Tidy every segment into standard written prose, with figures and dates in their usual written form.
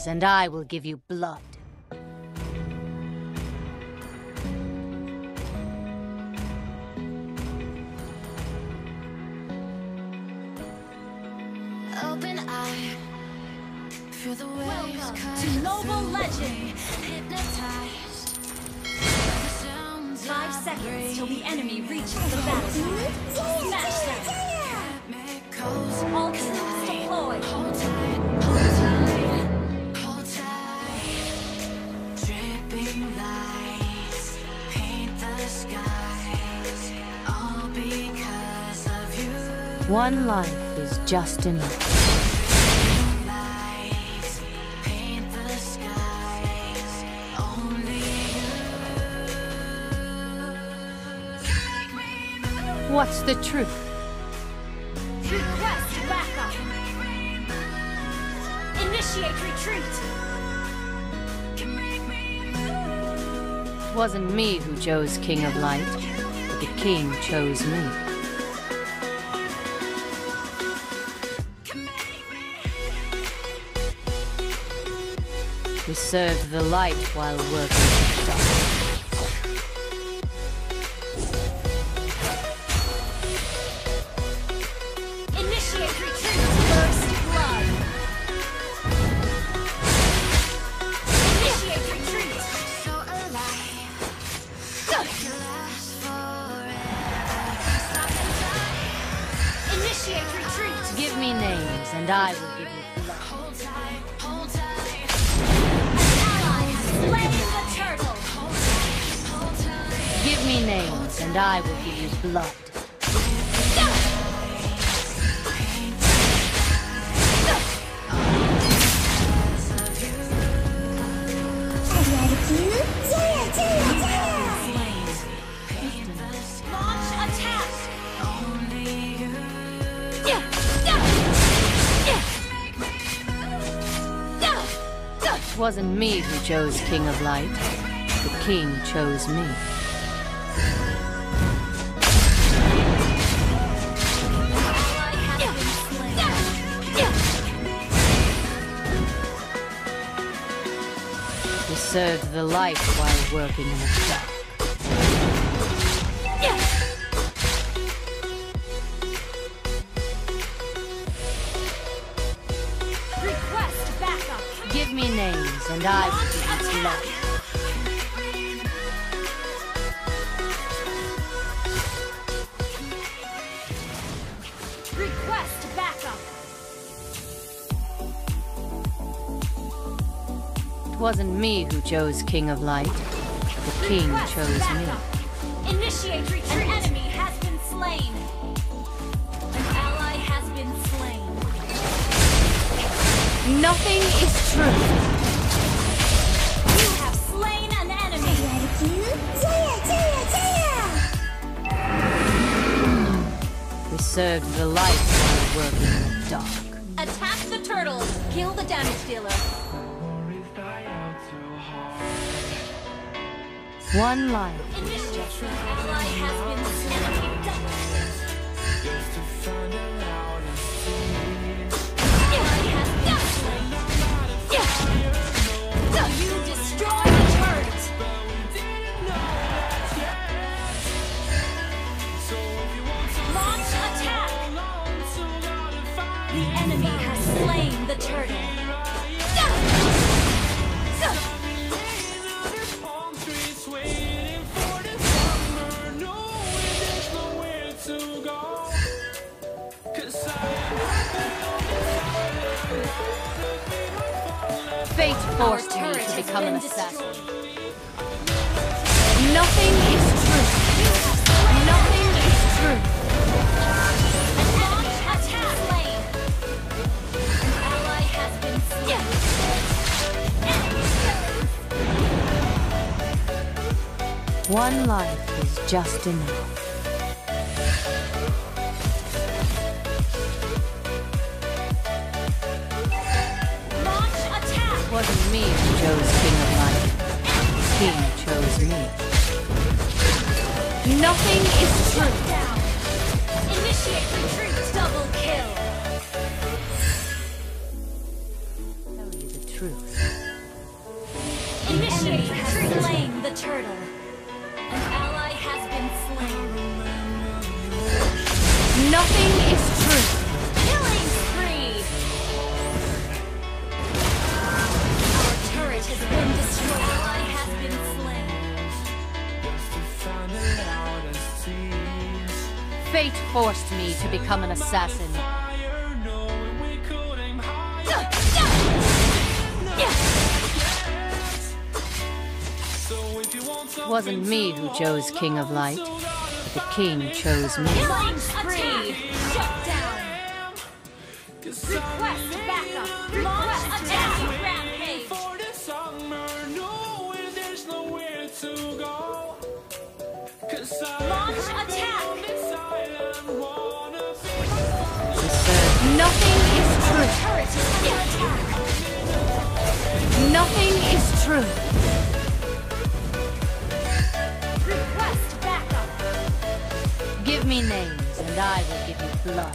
names, and I will give you blood. Open eye, feel the waves. Welcome to Noble Legend. Hypnotized. 5 seconds till the enemy reaches the battlefield. Smash them. All troops deployed. Hold tight. Dripping lights paint the skies, all because of you. One life is just enough. Lights paint the skies, only you. What's the truth? Request backup. Initiate retreat. It wasn't me who chose King of Light, but the king chose me. We served the light while working the dark. Initiate retreat. First blood. Initiate retreat. So alive, last forever. Stop and die. Initiate retreat. Give me names, and I will give you blood. Hold tight, hold tight. Ally has slain the turtle. Hold tight. Give me names, and I will give you blood. Launch attack. It wasn't me who chose King of Light. The king chose me. Ally has been slain. We served the light while working in the dark. Request backup. Give me names, and I will give you blood. Request backup. It wasn't me who chose King of Light. The king Request chose me. backup. Initiate retreat. An enemy has been slain. An ally has been slain. Nothing is true. You have slain an enemy. We served the light while working in the dark. Attack the turtle. Kill the damage dealer. One life. Initiate. An ally has been slain. Ally has been slain. You destroy the turret. Launch attack. The enemy has slain the turtle. Fate forced me to become an assassin. Nothing is true. Nothing is true. Launch attack. Slain. An ally has been slain. One life is just enough. Launch attack. It wasn't me who chose King of Light. The king chose me. Nothing is true. Down. Initiate retreat. Double kill. Tell you the truth. truth. Initiate retreat. Slain the turtle. An ally has been slain. Nothing is true. Killing spree. Our turret has been destroyed. Ally has been slain. Fate forced me to become an assassin. It wasn't me who chose King of Light, but the king chose me. Killing spree. Shut down. Request backup. Launch attack. Rampage. Launch attack. Nothing is true. Turret is under attack. Nothing is true. Request backup. Give me names, and I will give you blood.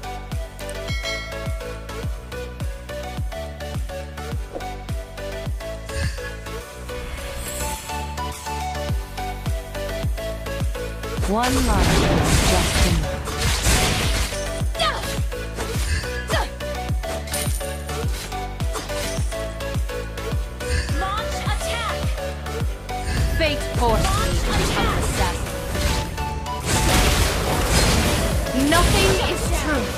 One life is just enough. Launch attack. Fate forced me to become an assassin. Nothing is true.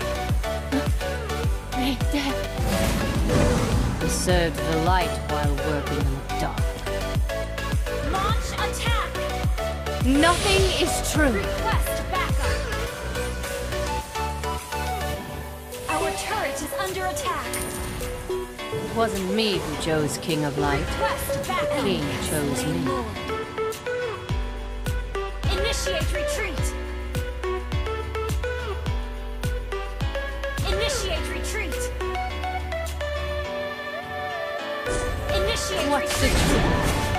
Make death. He served the light while working in the dark. Launch attack. Nothing is true. Request backup. Our turret is under attack. It wasn't me who chose King of Light. Request backup. The king chose me. Initiate retreat. Initiate retreat. Initiate What's the retreat. truth?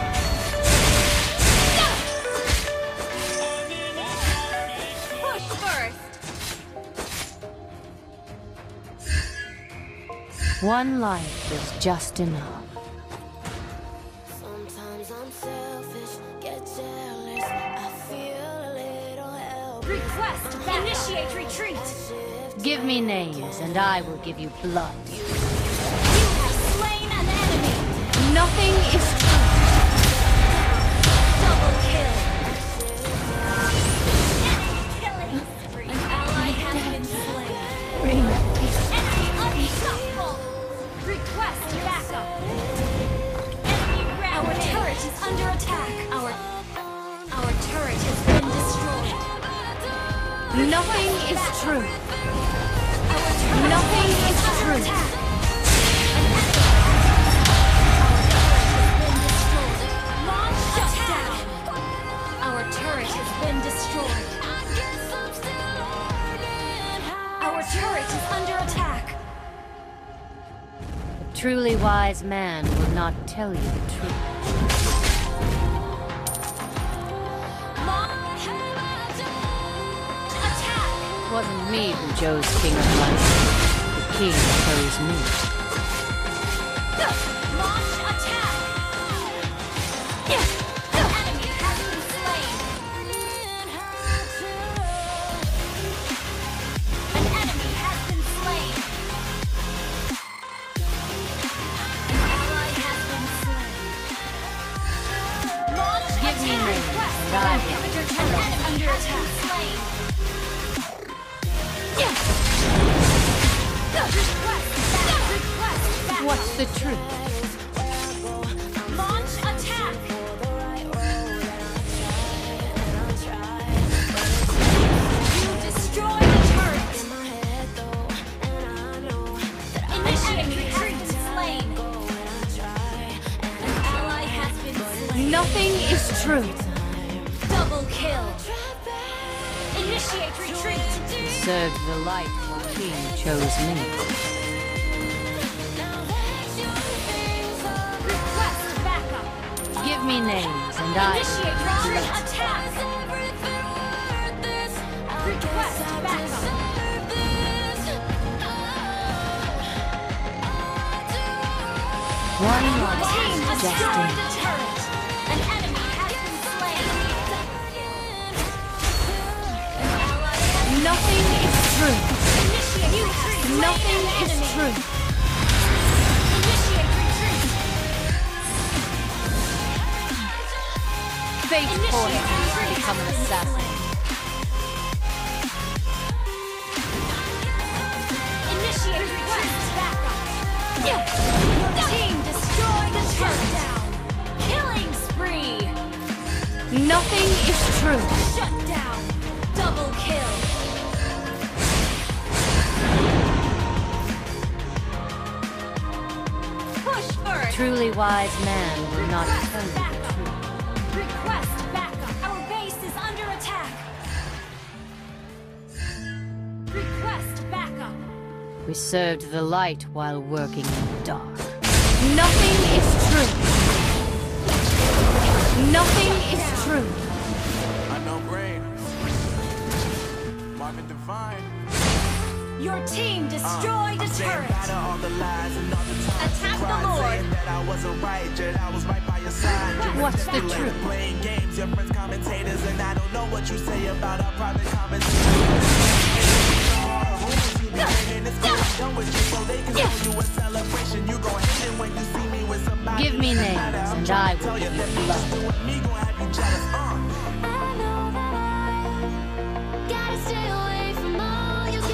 Push first. One life is just enough. Sometimes I'm selfish, get jealous. I feel a little helpless. Request backup. Initiate retreat. Give me names, and I will give you blood. You have slain an enemy. Nothing is true. Double kill. Enemy killing spree. An ally has been slain. Bring Enemy unstoppable. Request backup. Enemy round. Our turret is under attack. Our turret has been destroyed. Nothing is true. Our turret Nothing is under true. attack. Launch attack. Our turret has been destroyed. Our turret is under attack. A truly wise man will not tell you the truth. Launch attack. It wasn't me who chose King of Light. The king chose me. Launch attack. The enemy has been slain. An enemy has been slain. An ally has been slain. Launch Give me attack. names, Request and I will. inhibitor turret under attack. Slain. Request back. What's the truth? Launch attack. You destroy the turret. Initiate retreat. Slain. An ally has been slain. Nothing is true. Double kill. Initiate retreat. Served the light while the king chose me. Request backup. Give me names, and I Initiate retreat attack. Request backup. One Your life team is destroyed destined. a turret. An enemy has been slain. An ally has Nothing is true. Initiate retreat. Nothing is true. Initiate retreat. Fate forced me to become an assassin. Initiate request backup. Your team destroyed a turret down. Killing spree. Nothing is true. Shut down. Double kill. Push first. Truly wise man will not Request tell you the backup. truth. Request backup. Our base is under attack. Request backup. We served the light while working in the dark. Nothing is true. Nothing is true. Unknown brain. Marvin Divine. Your team destroyed a turret. All the lies and all the times Attack you the cried, Lord. saying that I wasn't right, yet I was right by your side. You What's the manipulated, truth? Playing games, your friends commentators, and I don't know what you say about our private conversations. Give me names, and I will give you love. I know that I gotta stay away from all you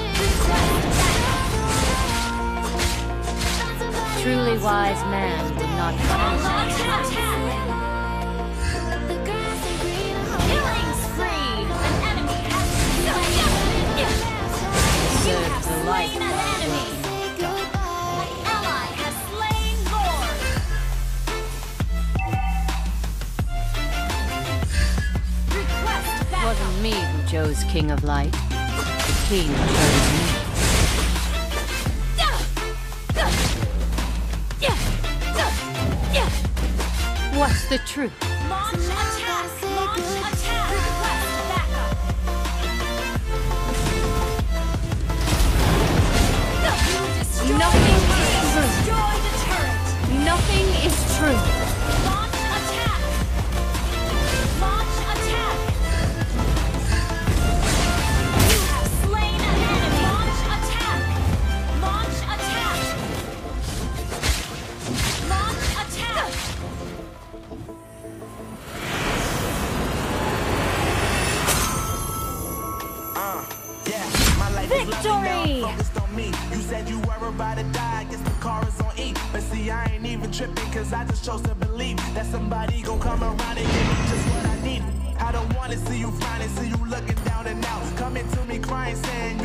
Truly wise man will not tell you. Launch an attack. The grass ain't greener. Killing spree. An enemy has been slain. You Serve have the light slain an while enemy. working. Say goodbye. An ally has slain Lord. Request It backup. wasn't me who chose King of Light. The king chose me. What's the truth? Launch attack. Launch attack. Request backup. You destroyed Nothing a is turret. true. Destroyed a turret. Nothing is true. Launch attack. Launch attack. You have slain an enemy. Launch attack. Launch attack. Launch attack. Yeah, my life is lovely Victory! now, focused on me. You said you were about to die, I guess the car is on E. But see, I ain't even tripping, cause I just chose to believe that somebody gon' come around and give me just what I need. I don't wanna see you frowning, see you looking down and out. Coming to me crying, saying